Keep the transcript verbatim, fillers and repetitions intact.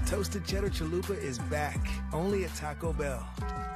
toasted cheddar chalupa is back, only at Taco Bell.